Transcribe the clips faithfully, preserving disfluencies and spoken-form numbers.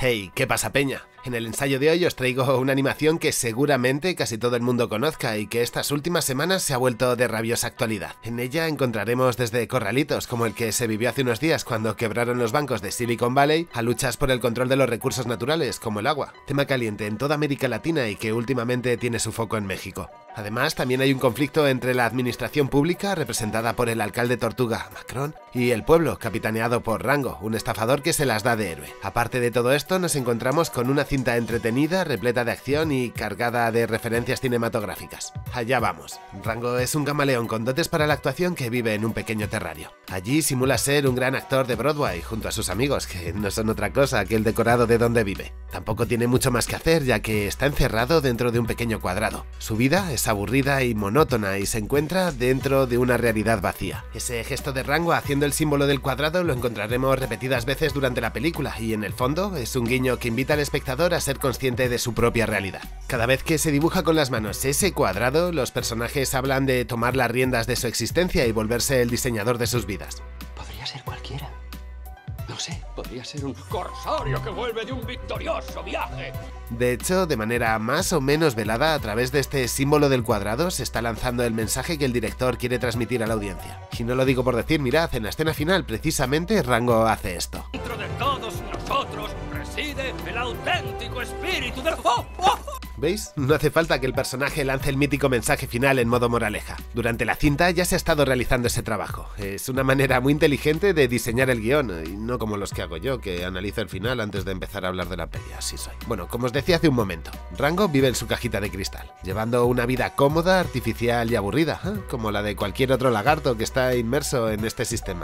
Hey, ¿qué pasa, peña? En el ensayo de hoy os traigo una animación que seguramente casi todo el mundo conozca y que estas últimas semanas se ha vuelto de rabiosa actualidad. En ella encontraremos desde corralitos como el que se vivió hace unos días cuando quebraron los bancos de Silicon Valley a luchas por el control de los recursos naturales como el agua, tema caliente en toda América Latina y que últimamente tiene su foco en México. Además, también hay un conflicto entre la administración pública, representada por el alcalde Tortuga, Macron, y el pueblo, capitaneado por Rango, un estafador que se las da de héroe. Aparte de todo esto, nos encontramos con una cinta entretenida, repleta de acción y cargada de referencias cinematográficas. Allá vamos. Rango es un camaleón con dotes para la actuación que vive en un pequeño terrario. Allí simula ser un gran actor de Broadway junto a sus amigos, que no son otra cosa que el decorado de donde vive. Tampoco tiene mucho más que hacer, ya que está encerrado dentro de un pequeño cuadrado. Su vida es aburrida y monótona y se encuentra dentro de una realidad vacía. Ese gesto de Rango haciendo el símbolo del cuadrado lo encontraremos repetidas veces durante la película y en el fondo es un guiño que invita al espectador a ser consciente de su propia realidad. Cada vez que se dibuja con las manos ese cuadrado, los personajes hablan de tomar las riendas de su existencia y volverse el diseñador de sus vidas. Podría ser cualquiera. No sé, podría ser un corsario que vuelve de un victorioso viaje. De hecho, de manera más o menos velada, a través de este símbolo del cuadrado se está lanzando el mensaje que el director quiere transmitir a la audiencia. Y no lo digo por decir, mirad, en la escena final, precisamente, Rango hace esto. Dentro de todos nosotros reside el auténtico espíritu del... ¡Oh! ¡Oh! ¿Veis? No hace falta que el personaje lance el mítico mensaje final en modo moraleja. Durante la cinta ya se ha estado realizando ese trabajo. Es una manera muy inteligente de diseñar el guión, y no como los que hago yo, que analizo el final antes de empezar a hablar de la peli, así soy. Bueno, como os decía hace un momento, Rango vive en su cajita de cristal, llevando una vida cómoda, artificial y aburrida, ¿eh? Como la de cualquier otro lagarto que está inmerso en este sistema.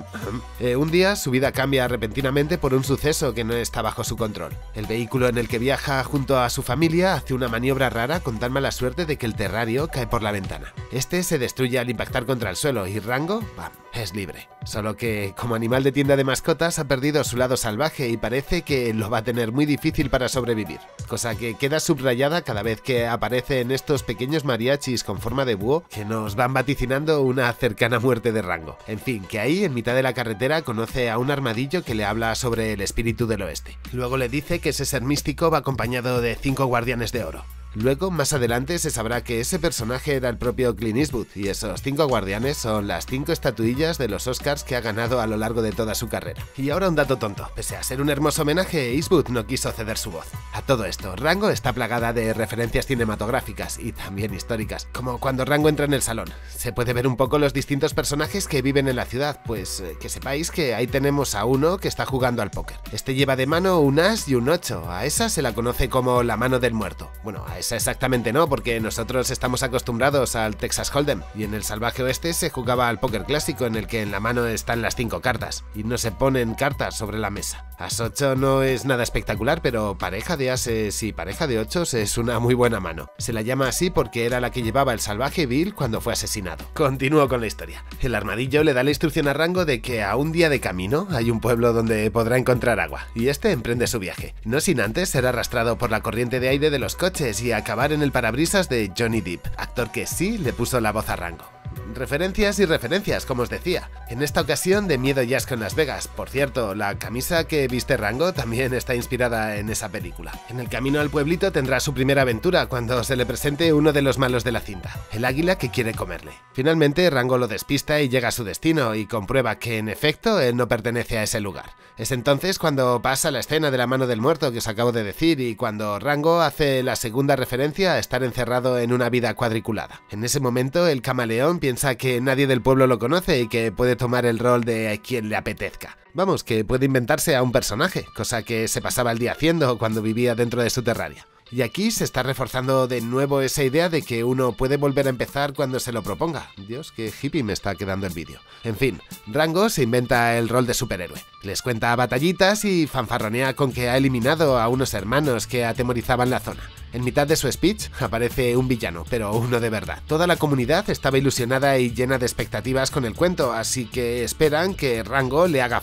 eh, un día su vida cambia repentinamente por un suceso que no está bajo su control. El vehículo en el que viaja junto a su familia hace una maniobra rara con tan mala suerte de que el terrario cae por la ventana. Este se destruye al impactar contra el suelo y Rango, ¡bam!, es libre. Solo que, como animal de tienda de mascotas, ha perdido su lado salvaje y parece que lo va a tener muy difícil para sobrevivir. Cosa que queda subrayada cada vez que aparecen estos pequeños mariachis con forma de búho que nos van vaticinando una cercana muerte de Rango. En fin, que ahí, en mitad de la carretera, conoce a un armadillo que le habla sobre el espíritu del oeste. Luego le dice que ese ser místico va acompañado de cinco guardianes de oro. Luego, más adelante, se sabrá que ese personaje era el propio Clint Eastwood y esos cinco guardianes son las cinco estatuillas de los Oscars que ha ganado a lo largo de toda su carrera. Y ahora un dato tonto, pese a ser un hermoso homenaje, Eastwood no quiso ceder su voz. A todo esto, Rango está plagada de referencias cinematográficas y también históricas, como cuando Rango entra en el salón. Se puede ver un poco los distintos personajes que viven en la ciudad, pues eh, que sepáis que ahí tenemos a uno que está jugando al póker. Este lleva de mano un as y un ocho, a esa se la conoce como la mano del muerto. Bueno, a esa exactamente no, porque nosotros estamos acostumbrados al Texas Hold'em y en el salvaje oeste se jugaba al póker clásico en el que en la mano están las cinco cartas y no se ponen cartas sobre la mesa. As ocho no es nada espectacular, pero pareja de ases y pareja de ochos es una muy buena mano. Se la llama así porque era la que llevaba el salvaje Bill cuando fue asesinado. Continúo con la historia. El armadillo le da la instrucción a Rango de que a un día de camino hay un pueblo donde podrá encontrar agua y este emprende su viaje, no sin antes ser arrastrado por la corriente de aire de los coches y acabar en el parabrisas de Johnny Depp, actor que sí le puso la voz a Rango. Referencias y referencias, como os decía. En esta ocasión de Miedo y Asco en Las Vegas. Por cierto, la camisa que viste Rango también está inspirada en esa película. En el camino al pueblito tendrá su primera aventura cuando se le presente uno de los malos de la cinta, el águila que quiere comerle. Finalmente, Rango lo despista y llega a su destino y comprueba que, en efecto, él no pertenece a ese lugar. Es entonces cuando pasa la escena de la mano del muerto que os acabo de decir y cuando Rango hace la segunda referencia a estar encerrado en una vida cuadriculada. En ese momento, el camaleón piensa que nadie del pueblo lo conoce y que puede tomar el rol de quien le apetezca. Vamos, que puede inventarse a un personaje, cosa que se pasaba el día haciendo cuando vivía dentro de su terraria. Y aquí se está reforzando de nuevo esa idea de que uno puede volver a empezar cuando se lo proponga. Dios, qué hippie me está quedando el vídeo. En fin, Rango se inventa el rol de superhéroe. Les cuenta batallitas y fanfarronea con que ha eliminado a unos hermanos que atemorizaban la zona. En mitad de su speech aparece un villano, pero uno de verdad. Toda la comunidad estaba ilusionada y llena de expectativas con el cuento, así que esperan que Rango le haga frente.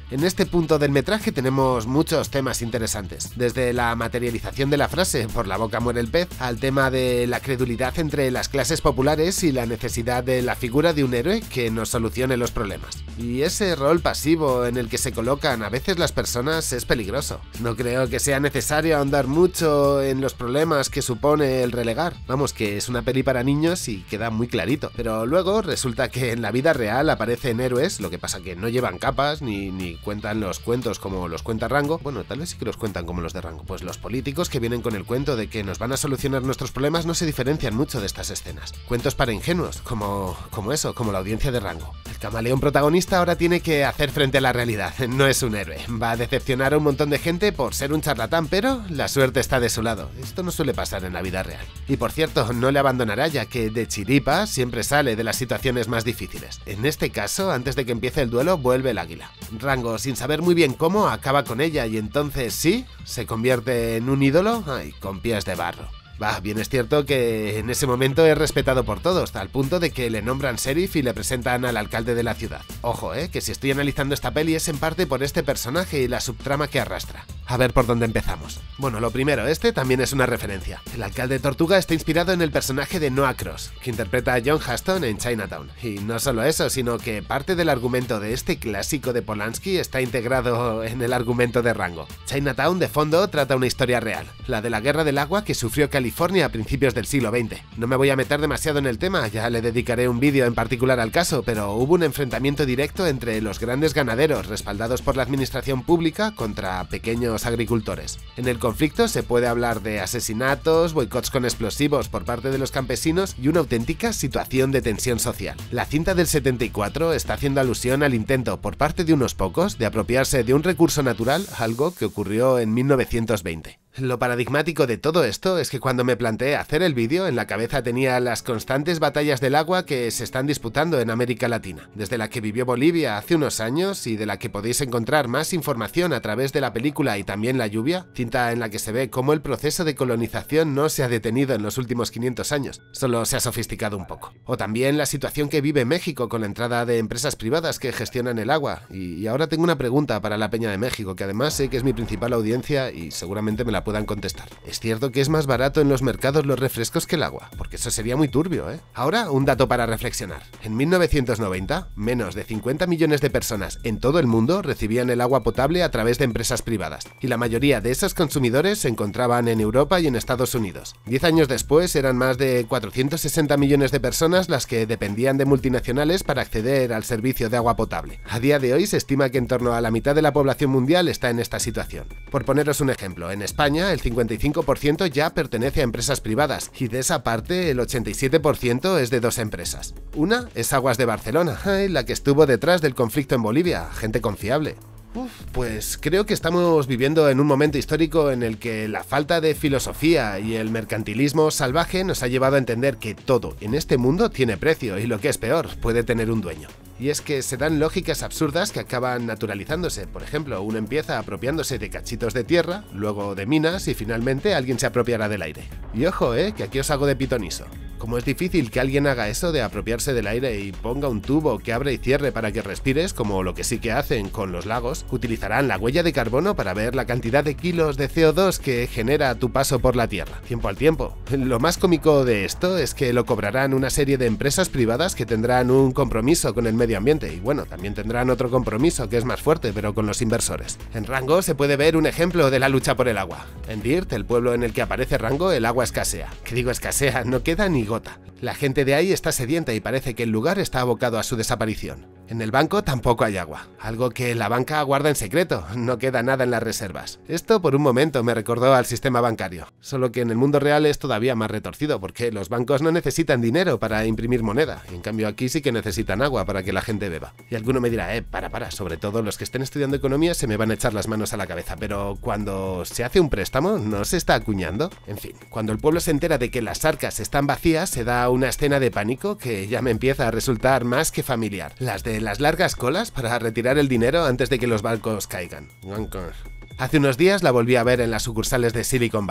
En este punto del metraje tenemos muchos temas interesantes, desde la materialización de la frase "por la boca muere el pez" al tema de la credulidad entre las clases populares y la necesidad de la figura de un héroe que nos solucione los problemas. Y ese rol pasivo en el que se colocan a veces las personas es peligroso. No creo que sea necesario ahondar mucho en los problemas que supone el relegar. Vamos, que es una peli para niños y queda muy clarito. Pero luego resulta que en la vida real aparecen héroes, lo que pasa que no llevan capas ni, ni cuentan los cuentos como los cuenta Rango. Bueno, tal vez sí que los cuentan como los de Rango. Pues los políticos que vienen con el cuento de que nos van a solucionar nuestros problemas no se diferencian mucho de estas escenas. Cuentos para ingenuos, como, como eso, como la audiencia de Rango. El camaleón protagonista ahora tiene que hacer frente a la realidad. No es un héroe. Va a decepcionar a un montón de gente por ser un charlatán, pero la suerte está de su lado. Esto no suele pasar en la vida real. Y por cierto, no le abandonará, ya que de chiripa siempre sale de las situaciones más difíciles. En este caso, antes de que empiece el duelo, vuelve el águila. Rango, sin saber muy bien cómo, acaba con ella y entonces sí, se convierte en un ídolo, ay, con pies de barro. Va, bien es cierto que en ese momento es respetado por todos, al punto de que le nombran sheriff y le presentan al alcalde de la ciudad. Ojo, eh, que si estoy analizando esta peli es en parte por este personaje y la subtrama que arrastra. A ver por dónde empezamos. Bueno, lo primero, este también es una referencia. El alcalde Tortuga está inspirado en el personaje de Noah Cross, que interpreta a John Huston en Chinatown. Y no solo eso, sino que parte del argumento de este clásico de Polanski está integrado en el argumento de Rango. Chinatown, de fondo, trata una historia real, la de la guerra del agua que sufrió California a principios del siglo veinte. No me voy a meter demasiado en el tema, ya le dedicaré un vídeo en particular al caso, pero hubo un enfrentamiento directo entre los grandes ganaderos respaldados por la administración pública contra pequeños agricultores. En el conflicto se puede hablar de asesinatos, boicots con explosivos por parte de los campesinos y una auténtica situación de tensión social. La cinta del setenta y cuatro está haciendo alusión al intento por parte de unos pocos de apropiarse de un recurso natural, algo que ocurrió en mil novecientos veinte. Lo paradigmático de todo esto es que cuando me planteé hacer el vídeo, en la cabeza tenía las constantes batallas del agua que se están disputando en América Latina, desde la que vivió Bolivia hace unos años y de la que podéis encontrar más información a través de la película Y también la lluvia, cinta en la que se ve cómo el proceso de colonización no se ha detenido en los últimos quinientos años, solo se ha sofisticado un poco. O también la situación que vive México con la entrada de empresas privadas que gestionan el agua. Y, y ahora tengo una pregunta para la Peña de México, que además sé que es mi principal audiencia y seguramente me la puedan contestar. ¿Es cierto que es más barato en los mercados los refrescos que el agua? Porque eso sería muy turbio, ¿eh? Ahora, un dato para reflexionar. En mil novecientos noventa, menos de cincuenta millones de personas en todo el mundo recibían el agua potable a través de empresas privadas, y la mayoría de esos consumidores se encontraban en Europa y en Estados Unidos. Diez años después eran más de cuatrocientos sesenta millones de personas las que dependían de multinacionales para acceder al servicio de agua potable. A día de hoy se estima que en torno a la mitad de la población mundial está en esta situación. Por poneros un ejemplo, en España el cincuenta y cinco por ciento ya pertenece a empresas privadas, y de esa parte el ochenta y siete por ciento es de dos empresas. Una es Aguas de Barcelona, la que estuvo detrás del conflicto en Bolivia, gente confiable. Uf, pues creo que estamos viviendo en un momento histórico en el que la falta de filosofía y el mercantilismo salvaje nos ha llevado a entender que todo en este mundo tiene precio y, lo que es peor, puede tener un dueño. Y es que se dan lógicas absurdas que acaban naturalizándose. Por ejemplo, uno empieza apropiándose de cachitos de tierra, luego de minas y finalmente alguien se apropiará del aire. Y ojo, eh, que aquí os hago de pitoniso. Como es difícil que alguien haga eso de apropiarse del aire y ponga un tubo que abre y cierre para que respires, como lo que sí que hacen con los lagos, utilizarán la huella de carbono para ver la cantidad de kilos de C O dos que genera tu paso por la Tierra, tiempo al tiempo. Lo más cómico de esto es que lo cobrarán una serie de empresas privadas que tendrán un compromiso con el medio ambiente, y bueno, también tendrán otro compromiso que es más fuerte, pero con los inversores. En Rango se puede ver un ejemplo de la lucha por el agua. En Dirt, el pueblo en el que aparece Rango, el agua escasea. ¿Qué digo escasea? No queda ni gota. La gente de ahí está sedienta y parece que el lugar está abocado a su desaparición. En el banco tampoco hay agua, algo que la banca guarda en secreto, no queda nada en las reservas. Esto por un momento me recordó al sistema bancario, solo que en el mundo real es todavía más retorcido porque los bancos no necesitan dinero para imprimir moneda, y en cambio aquí sí que necesitan agua para que la gente beba. Y alguno me dirá, eh, para, para, sobre todo los que estén estudiando economía se me van a echar las manos a la cabeza, pero cuando se hace un préstamo, ¿no se está acuñando? En fin, cuando el pueblo se entera de que las arcas están vacías, se da una escena de pánico que ya me empieza a resultar más que familiar. Las de las largas colas para retirar el dinero antes de que los bancos caigan. Hace unos días la volví a ver en las sucursales de Silicon Valley.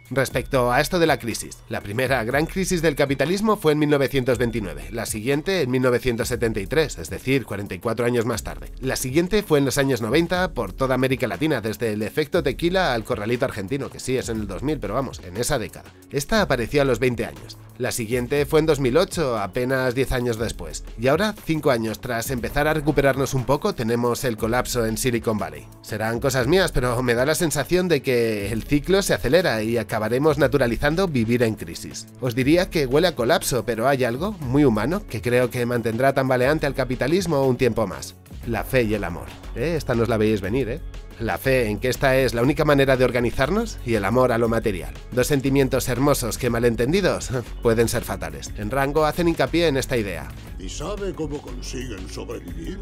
Respecto a esto de la crisis, la primera gran crisis del capitalismo fue en mil novecientos veintinueve, la siguiente en mil novecientos setenta y tres, es decir, cuarenta y cuatro años más tarde. La siguiente fue en los años noventa por toda América Latina, desde el efecto tequila al corralito argentino, que sí es en el dos mil, pero vamos, en esa década. Esta apareció a los veinte años. La siguiente fue en dos mil ocho, apenas diez años después. Y ahora, cinco años tras empezar a recuperarnos un poco, tenemos el colapso en Silicon Valley. Serán cosas mías, pero me da la sensación de que el ciclo se acelera y acabaremos naturalizando vivir en crisis. Os diría que huele a colapso, pero hay algo muy humano que creo que mantendrá tambaleante al capitalismo un tiempo más. La fe y el amor. ¿Eh? Esta no os la veis venir, ¿eh? La fe en que esta es la única manera de organizarnos y el amor a lo material. Dos sentimientos hermosos que, malentendidos, pueden ser fatales. En Rango hacen hincapié en esta idea. ¿Y sabe cómo consiguen sobrevivir?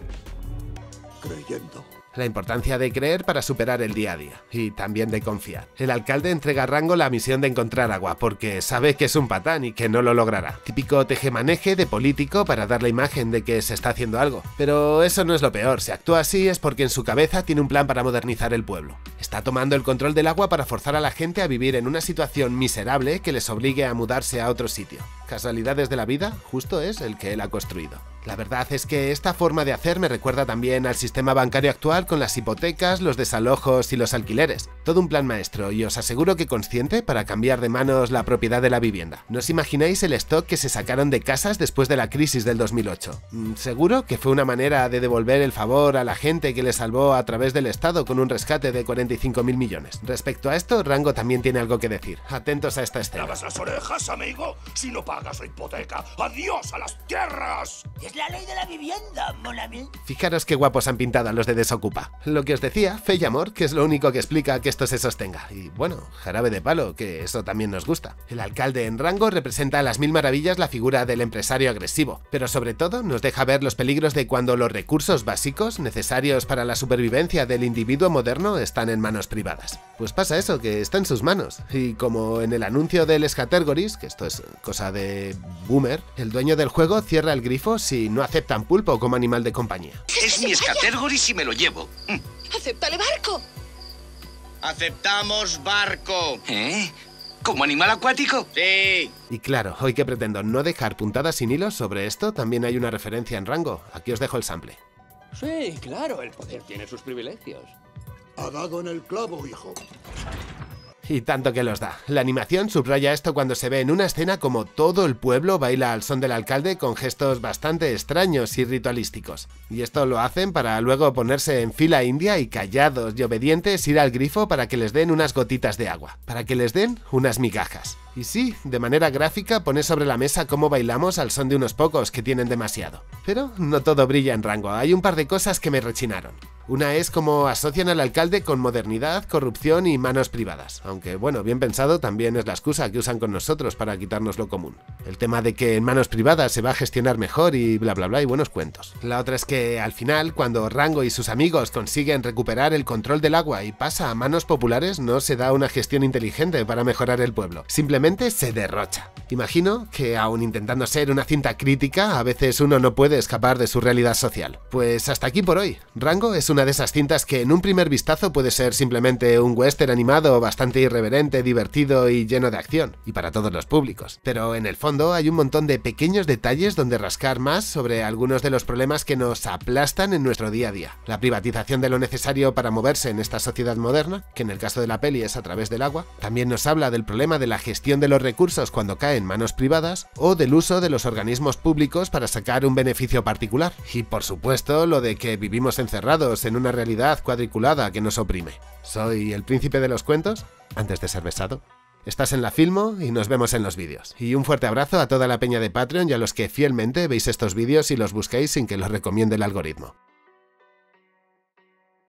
Creyendo. La importancia de creer para superar el día a día, y también de confiar. El alcalde entrega a Rango la misión de encontrar agua, porque sabe que es un patán y que no lo logrará. Típico tejemaneje de político para dar la imagen de que se está haciendo algo. Pero eso no es lo peor, si actúa así es porque en su cabeza tiene un plan para modernizar el pueblo. Está tomando el control del agua para forzar a la gente a vivir en una situación miserable que les obligue a mudarse a otro sitio. Casualidades de la vida, justo es el que él ha construido. La verdad es que esta forma de hacer me recuerda también al sistema bancario actual con las hipotecas, los desalojos y los alquileres. Todo un plan maestro y os aseguro que consciente para cambiar de manos la propiedad de la vivienda. ¿No os imagináis el stock que se sacaron de casas después de la crisis del dos mil ocho? Seguro que fue una manera de devolver el favor a la gente que le salvó a través del Estado con un rescate de cuarenta y cinco mil millones. Respecto a esto, Rango también tiene algo que decir. Atentos a esta escena. ¿Lavas las orejas, amigo? Si no pagas la hipoteca, ¡adiós a las tierras! Es la ley de la vivienda, mon ami. Fijaros qué guapos han pintado a los de Desocupa. Lo que os decía, fe y amor, que es lo único que explica que esto se sostenga. Y bueno, jarabe de palo, que eso también nos gusta. El alcalde en Rango representa a las mil maravillas la figura del empresario agresivo, pero sobre todo nos deja ver los peligros de cuando los recursos básicos necesarios para la supervivencia del individuo moderno están en manos privadas. Pues pasa eso, que está en sus manos. Y como en el anuncio del Scattergories, que esto es cosa de boomer, el dueño del juego cierra el grifo si no aceptan pulpo como animal de compañía. Es mi Scattergories y me lo llevo. ¡Acéptale barco! ¡Aceptamos barco! ¿Eh? ¿Como animal acuático? Sí. Y claro, hoy que pretendo no dejar puntadas sin hilos sobre esto, también hay una referencia en Rango. Aquí os dejo el sample. Sí, claro, el poder tiene sus privilegios. Ha dado en el clavo, hijo. Y tanto que los da. La animación subraya esto cuando se ve en una escena como todo el pueblo baila al son del alcalde con gestos bastante extraños y ritualísticos. Y esto lo hacen para luego ponerse en fila india y callados y obedientes ir al grifo para que les den unas gotitas de agua, para que les den unas migajas. Y sí, de manera gráfica pone sobre la mesa cómo bailamos al son de unos pocos que tienen demasiado. Pero no todo brilla en Rango, hay un par de cosas que me rechinaron. Una es cómo asocian al alcalde con modernidad, corrupción y manos privadas, aunque bueno, bien pensado también es la excusa que usan con nosotros para quitarnos lo común. El tema de que en manos privadas se va a gestionar mejor y bla bla bla y buenos cuentos. La otra es que al final, cuando Rango y sus amigos consiguen recuperar el control del agua y pasa a manos populares, no se da una gestión inteligente para mejorar el pueblo, simplemente se derrocha. Imagino que aun intentando ser una cinta crítica, a veces uno no puede escapar de su realidad social. Pues hasta aquí por hoy. Rango es una de esas cintas que en un primer vistazo puede ser simplemente un western animado bastante irreverente, divertido y lleno de acción, y para todos los públicos. Pero en el fondo hay un montón de pequeños detalles donde rascar más sobre algunos de los problemas que nos aplastan en nuestro día a día. La privatización de lo necesario para moverse en esta sociedad moderna, que en el caso de la peli es a través del agua, también nos habla del problema de la gestión de los recursos cuando caen en manos privadas, o del uso de los organismos públicos para sacar un beneficio particular. Y por supuesto, lo de que vivimos encerrados en una realidad cuadriculada que nos oprime. Soy el príncipe de los cuentos, antes de ser besado. Estás en La Filmo y nos vemos en los vídeos. Y un fuerte abrazo a toda la peña de Patreon y a los que fielmente veis estos vídeos y los busquéis sin que los recomiende el algoritmo.